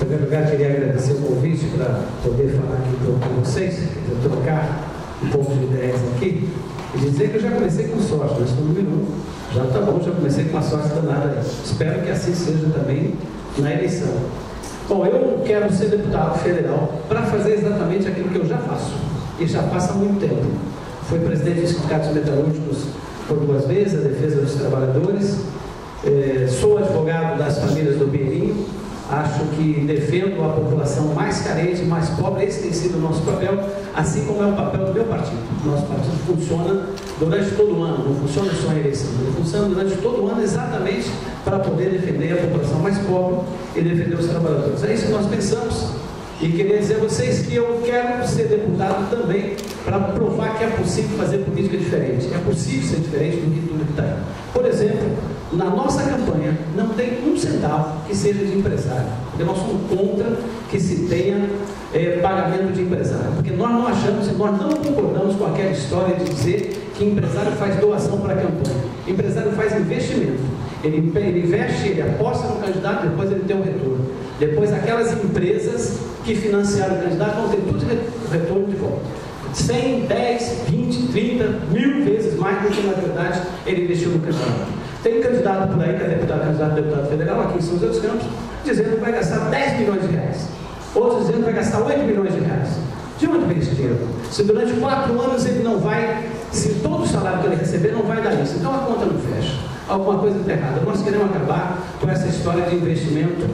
primeiro lugar, queria agradecer o convite para poder falar aqui com vocês, trocar um pouco de ideias aqui, e dizer que eu já comecei com sorte, nós estamos no minuto, já está bom, já comecei com uma sorte danada aí. Espero que assim seja também na eleição. Bom, eu quero ser deputado federal para fazer exatamente aquilo que eu já faço, e já faço há muito tempo. Fui presidente dos sindicatos metalúrgicos por 2 vezes, a defesa dos trabalhadores, sou advogado das famílias do Bierinho, acho que defendo a população mais carente, mais pobre. Esse tem sido o nosso papel, assim como é o papel do meu partido. Nosso partido funciona durante todo o ano, não funciona só em eleição, ele funciona durante todo o ano exatamente para poder defender a população mais pobre e defender os trabalhadores. É isso que nós pensamos. E queria dizer a vocês que eu quero ser deputado também para provar que é possível fazer política diferente. É possível ser diferente do que tudo que está aí. Por exemplo, na nossa campanha não tem um centavo que seja de empresário, porque nós somos contra que se tenha pagamento de empresário, porque nós não achamos, nós não concordamos com aquela história de dizer que empresário faz doação para a campanha. Empresário faz investimento. Ele investe, ele aposta no candidato, depois ele tem um retorno. Depois aquelas empresas que financiaram o candidato vão ter tudo retorno de volta. 100, 10, 20, 30, 1000 vezes mais do que na verdade ele investiu no candidato. Tem candidato por aí, que é candidato a deputado federal, aqui em São José dos Campos, dizendo que vai gastar 10 milhões de reais. Outros dizendo que vai gastar 8 milhões de reais. De onde vem esse dinheiro? Se durante 4 anos ele não vai, se todo o salário que ele receber não vai dar isso, então a conta não fecha. Alguma coisa está errada. Nós queremos acabar com essa história de investimento,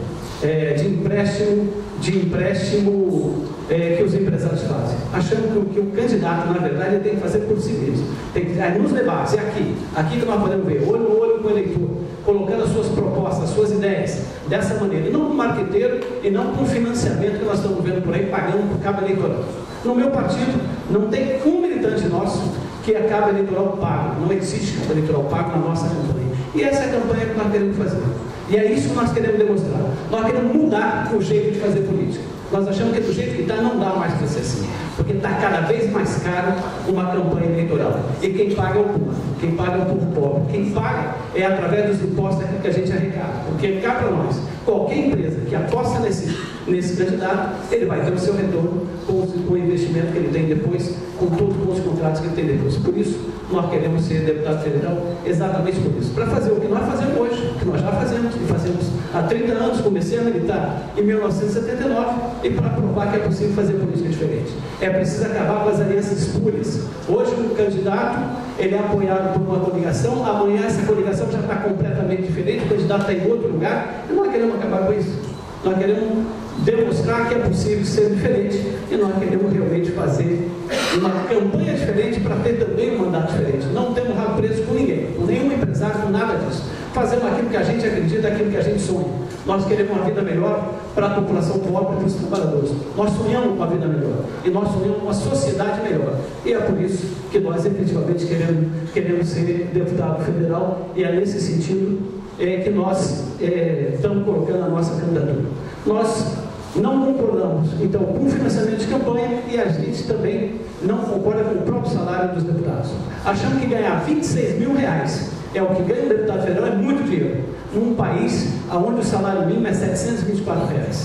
de empréstimo que os empresários fazem, achando que o candidato, na verdade, ele tem que fazer por si mesmo. Tem que, nos debates, é aqui que nós podemos ver, olho no olho com o eleitor, colocando as suas propostas, as suas ideias, dessa maneira, e não com marqueteiro e não com financiamento que nós estamos vendo por aí, pagando por cabo eleitoral. No meu partido, não tem um militante nosso que é cabo eleitoral pago, não existe cabo eleitoral pago na nossa campanha. E essa é a campanha que nós queremos fazer. E é isso que nós queremos demonstrar. Nós queremos mudar o jeito de fazer política. Nós achamos que do jeito que está não dá mais para ser assim, porque está cada vez mais caro uma campanha eleitoral. E quem paga é o povo, quem paga é o povo pobre. Quem paga é através dos impostos que a gente arrecada. Porque cá para nós, qualquer empresa que aposta nesse candidato, ele vai ter o seu retorno com o investimento que ele tem depois, com todos os contratos que ele tem depois. Por isso, nós queremos ser deputado federal exatamente por isso. Para fazer o que nós fazemos hoje, que nós já fazemos, e fazemos há 30 anos, comecei a militar em 1979, e para provar que é possível fazer política diferente. É preciso acabar com as alianças espúrias. Hoje o candidato, ele é apoiado por uma coligação, amanhã essa coligação já está completamente diferente, o candidato está em outro lugar, e nós queremos acabar com isso. Nós queremos demonstrar que é possível ser diferente, e nós queremos realmente fazer uma campanha diferente para ter também um mandato diferente. Não temos rabo preso com ninguém, com nenhum empresário, com nada disso. Fazemos aquilo que a gente acredita, aquilo que a gente sonha. Nós queremos uma vida melhor para a população pobre e para os trabalhadores. Nós sonhamos com uma vida melhor. E nós sonhamos com uma sociedade melhor. E é por isso que nós efetivamente queremos ser deputado federal. E é nesse sentido que nós estamos colocando a nossa candidatura. Nós não concordamos, então, com o financiamento de campanha, e a gente também não concorda com o próprio salário dos deputados. Achamos que ganhar 26 mil reais é o que ganha o deputado federal, é muito dinheiro, num país onde o salário mínimo é 724 reais.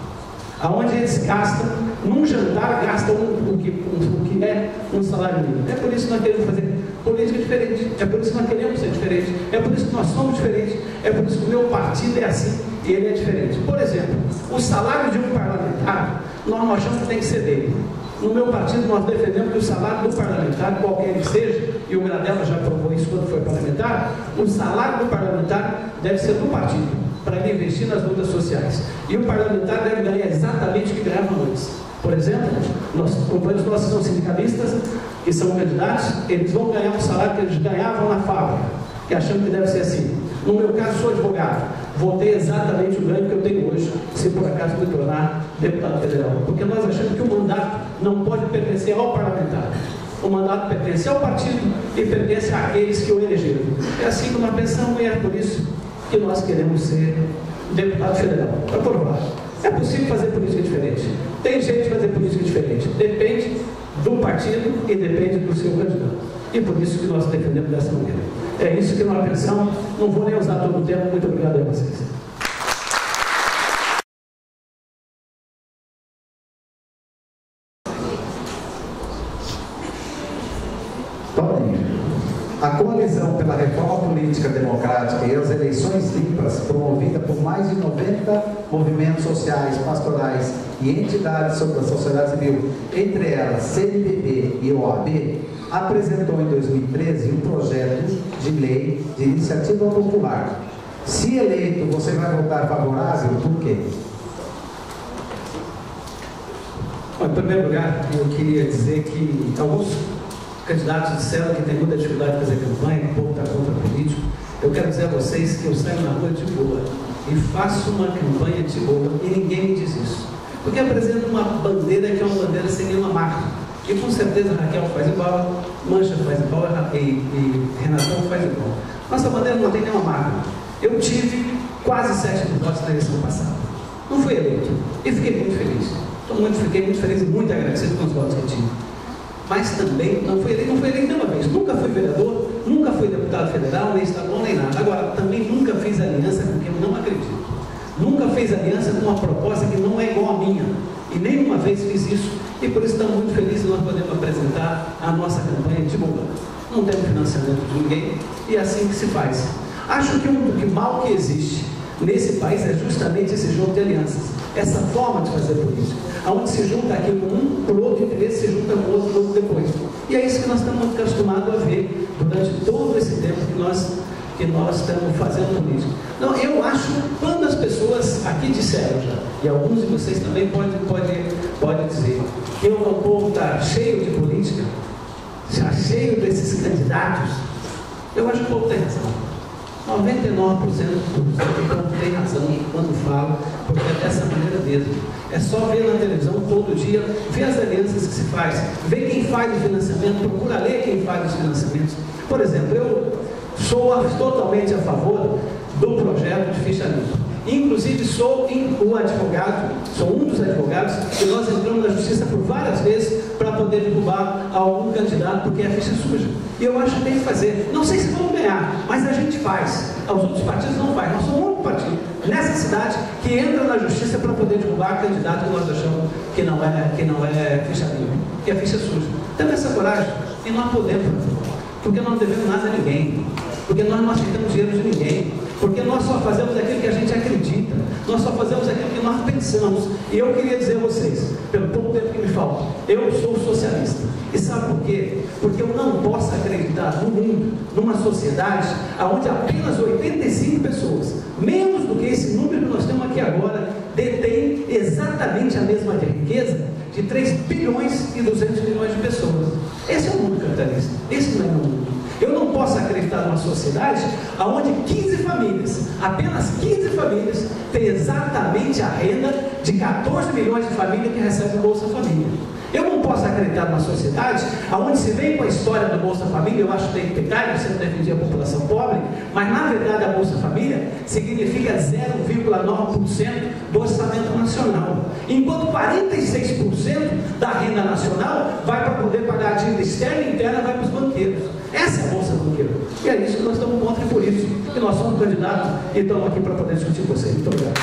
Onde eles gastam, num jantar, gastam o que é um salário mínimo. É por isso que nós queremos fazer política diferente, é por isso que nós queremos ser diferentes, é por isso que nós somos diferentes, é por isso que o meu partido é assim e ele é diferente. Por exemplo, o salário de um parlamentar, nós não achamos que tem que ser dele. No meu partido, nós defendemos que o salário do parlamentar, qualquer ele seja, e o Gradella já provou isso quando foi parlamentar, o salário do parlamentar deve ser do partido, para ele investir nas lutas sociais. E o parlamentar deve ganhar exatamente o que ganhava antes. Por exemplo, nossos companheiros nossos são sindicalistas, que são candidatos, eles vão ganhar o salário que eles ganhavam na fábrica, que achamos que deve ser assim. No meu caso, sou advogado, vou ter exatamente o ganho que eu tenho hoje, se por acaso me tornar deputado federal. Porque nós achamos que o mandato não pode pertencer ao parlamentar. O mandato pertence ao partido e pertence àqueles que o elegeram. É assim que nós pensamos, e é por isso que nós queremos ser deputado federal. Para provar. É possível fazer política diferente. Tem jeito de fazer política diferente. Depende do partido e depende do seu candidato. E por isso que nós defendemos dessa maneira. É isso que nós pensamos. Não vou nem usar todo o tempo. Muito obrigado a vocês. pela reforma política democrática e as eleições limpas promovida por mais de 90 movimentos sociais, pastorais e entidades da sociedade civil, entre elas CNBB e OAB, apresentou em 2013 um projeto de lei de iniciativa popular. Se eleito, você vai votar favorável? Por quê? Bom, em primeiro lugar, eu queria dizer que alguns candidatos disseram que tem muita dificuldade de fazer campanha, que o povo está contra político. Eu quero dizer a vocês que eu saio na rua de boa e faço uma campanha de boa e ninguém me diz isso. Porque apresento uma bandeira que é uma bandeira sem nenhuma marca. E com certeza Raquel faz igual, Mancha faz igual e Renatão faz igual. Nossa bandeira não tem nenhuma marca. Eu tive quase 7 mil votos na eleição passada. Não fui eleito. E fiquei muito feliz. Fiquei muito feliz e muito agradecido com os votos que tive. Mas também não fui eleito nenhuma vez. Nunca fui vereador, nunca fui deputado federal, nem estadual, nem nada. Agora, também nunca fiz aliança com quem eu não acredito. Nunca fiz aliança com uma proposta que não é igual à minha. E nenhuma vez fiz isso. E por isso estamos muito felizes nós podemos apresentar a nossa campanha de boa. Não temos financiamento de ninguém e é assim que se faz. Acho que o mal que existe nesse país é justamente esse jogo de alianças. Essa forma de fazer política, onde se junta aqui com um, por outro interesse, se junta com outro logo depois. E é isso que nós estamos acostumados a ver durante todo esse tempo que nós estamos fazendo política. Não, eu acho, quando as pessoas aqui disseram já, e alguns de vocês também podem dizer, que o povo está cheio de política, já cheio desses candidatos, eu acho que o povo tem razão. 99% do povo tem razão quando fala, porque é dessa maneira mesmo. É só ver na televisão todo dia, ver as alianças que se faz, ver quem faz o financiamento, procura ler quem faz os financiamentos. Por exemplo, eu sou totalmente a favor do projeto de ficha limpa. Inclusive sou um dos advogados que nós entramos na justiça por várias vezes para poder derrubar algum candidato porque é ficha suja. E eu acho que tem que fazer. Não sei se vamos ganhar, mas a gente faz. Os outros partidos não fazem. Nós somos o único partido nessa cidade que entra na justiça para poder derrubar candidato que nós achamos que não é ficha limpa, que é ficha suja. Temos essa coragem e nós podemos, porque nós não devemos nada a ninguém, porque nós não aceitamos dinheiro de ninguém, porque nós só fazemos aquilo que a gente acredita, nós só fazemos aquilo que nós pensamos. E eu queria dizer a vocês, pelo pouco tempo que me falta, eu sou socialista. E sabe por quê? Porque eu não posso acreditar no mundo, numa sociedade onde apenas 85 pessoas, menos do que esse número que nós temos aqui agora, detém exatamente a mesma riqueza de 3 bilhões e 200 milhões de pessoas. Esse é o mundo capitalista. Esse não é o mundo. Eu não posso acreditar numa sociedade onde 15 famílias, apenas 15 famílias, têm exatamente a renda de 14 milhões de famílias que recebem o Bolsa Família. Eu não posso acreditar numa sociedade onde se vem com a história do Bolsa Família, eu acho que tem que pegar, você não defendia a população pobre, mas na verdade a Bolsa Família significa 0,9% do orçamento nacional. Enquanto 46% da renda nacional vai para poder pagar a dívida externa e interna, vai para os banqueiros. Essa é a Bolsa Banqueiro. E é isso que nós estamos contra e por isso que nós somos candidatos e estamos aqui para poder discutir com vocês. Muito obrigado.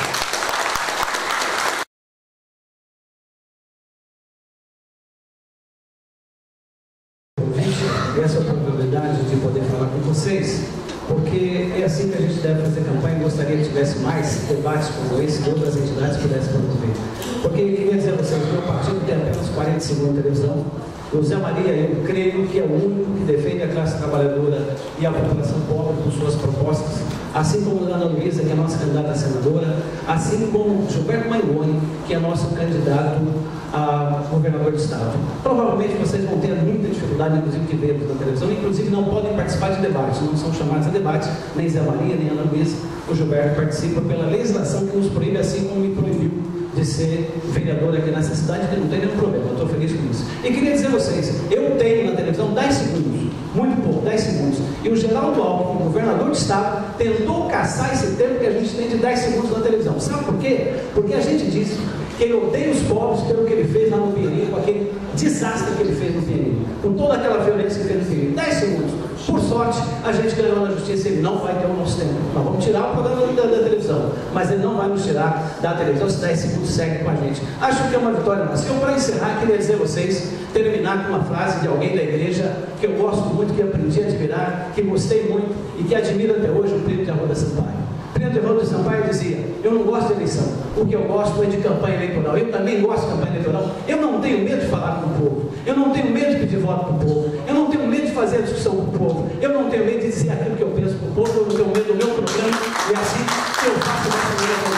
Essa oportunidade de poder falar com vocês, porque é assim que a gente deve fazer campanha. Gostaria que tivesse mais debates como esse, que outras entidades pudessem promover. Porque eu queria dizer a vocês, meu partido tem apenas 40 segundos de televisão. O Zé Maria, eu creio que é o único que defende a classe trabalhadora e a população pobre com suas propostas, assim como a Ana Luísa, que é a nossa candidata a senadora, assim como Gilberto Maingoni, que é nosso candidato a governador do estado. Provavelmente vocês vão ter muita dificuldade, inclusive, de ver na televisão, inclusive não podem participar de debates, não são chamados a debates, nem Zé Maria, nem Ana Luísa. O Gilberto participa pela legislação que nos proíbe, assim como me proibiu de ser vereador aqui nessa cidade, que não tem nenhum problema, eu estou feliz com isso. E queria dizer a vocês, eu tenho na televisão 10 segundos, muito pouco, 10 segundos, e o Geraldo Alckmin, governador do estado, tentou caçar esse tempo que a gente tem de 10 segundos na televisão. Sabe por quê? Porque a gente disse que ele odeia os pobres pelo que ele fez lá no Pinheirinho, com aquele desastre que ele fez no Pinheirinho, com toda aquela violência que ele fez no Pinheirinho. 10 segundos. Por sorte, a gente ganhou na justiça, ele não vai ter o nosso tempo. Nós vamos tirar o programa da televisão, mas ele não vai nos tirar da televisão se 10 segundos segue com a gente. Acho que é uma vitória nossa. Eu, para encerrar, queria dizer a vocês, terminar com uma frase de alguém da igreja que eu gosto muito, que aprendi a admirar, que gostei muito e que admiro até hoje, o Plínio de Arruda Sampaio. Plínio de Arruda Sampaio dizia: eu não gosto de eleição, o que eu gosto é de campanha eleitoral. Eu também gosto de campanha eleitoral. Eu não tenho medo de falar com o povo, eu não tenho medo de pedir voto para o povo, eu não tenho medo de fazer a discussão com o povo, eu não tenho medo de dizer aquilo que eu penso para o povo, eu não tenho medo do meu programa, e é assim que eu faço a nossa